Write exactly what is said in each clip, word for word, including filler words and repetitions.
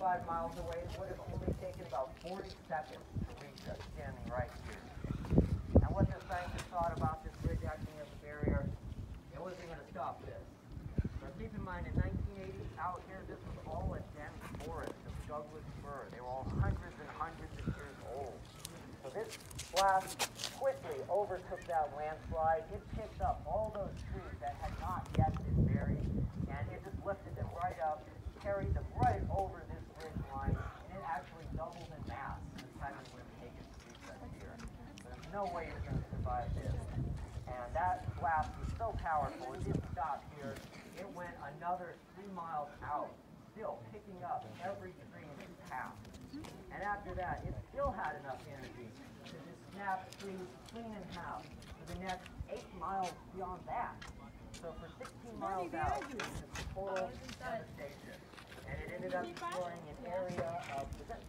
twenty-five miles away, it would have only taken about forty seconds to reach us standing right here. And what the scientists thought about this bridge acting as a barrier, it wasn't going to stop this. So keep in mind, in nineteen eighty, out here, this was all a dense forest of Douglas fir. They were all hundreds and hundreds of years old. So this blast quickly overtook that landslide. It picked up all those trees that had not yet been buried, and it just lifted them right up, carried them right over this bridge line, and it actually doubled in mass the time it would have taken to reach us here. There's no way you're going to survive this. And that blast was so powerful, it didn't stop here. It went another three miles out, still picking up every tree in its path. And after that, it still had enough energy to just snap trees clean in half for the next eight miles beyond that. So for sixteen miles out, it was just total devastation. And it ended up destroying an area of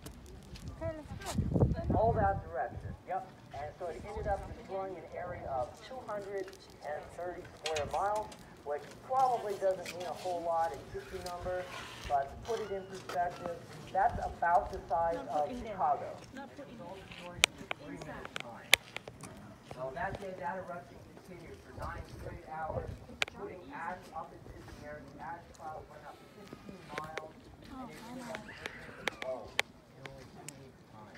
all that direction. Yep. And so it ended up destroying an area of two hundred thirty square miles, which probably doesn't mean a whole lot in fifty numbers, but to put it in perspective, that's about the size of Chicago. So that day, that eruption continued for nine straight hours, putting ash up into the air. The ash cloud went up fifteen miles, and it ended up breaking the globe in only two weeks' time.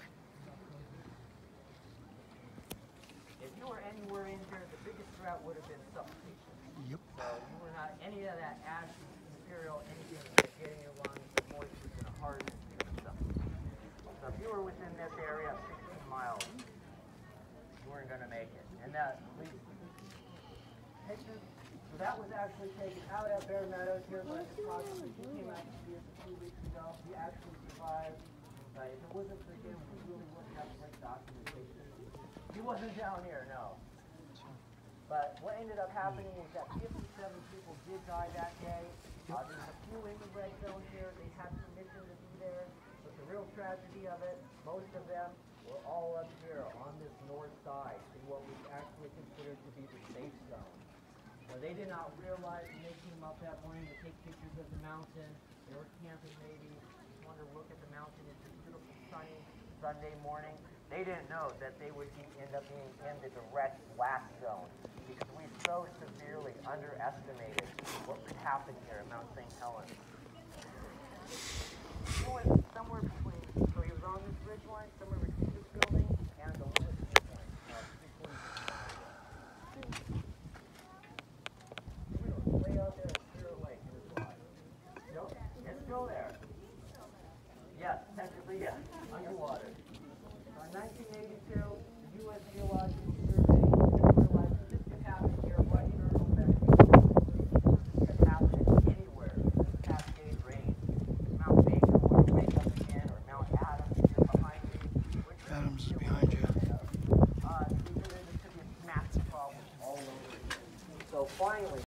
If you were anywhere in here, the biggest threat would have been suffocation. Yep. So you were not any of that ash material, anything that get in your lungs, the moisture is going to harden you and suffocate. So if you were within this area of sixteen miles, you weren't going to make it. And that leads pictures. So that was actually taken out at Bear Meadows here, but it's possible he came out to see us a few weeks ago. He actually survived. But if it wasn't for him, we really wouldn't have great documentation. He wasn't down here, no. But what ended up happening is that fifty-seven people did die that day. Uh, there's a few in the red zone here. They had permission to be there. But the real tragedy of it, most of them were all up here on this north side in what was actually considered to be the safe zone. Now, they did not realize when they came up that morning to take pictures of the mountain. They were camping maybe, just wanted to look at the mountain. It's a beautiful sunny Sunday morning. They didn't know that they would be, end up being in the direct blast zone because we so severely underestimated what could happen here at Mount Saint Helens. He was somewhere between, so he was on this ridge line, somewhere between this building and the Wilson point. Uh, way out there at Clear Lake in his life. Nope, it's still there. Yes, technically, yes, underwater. So in nineteen eighty-two, the U S Geological Survey realized that this could happen here right here in Old Mexico. This could happen anywhere. This Cascade Range. Mount Baker would wake up again, or Mount Adams here behind me. Adams is behind you. Uh, these are, this could be a massive problem all over again. So finally,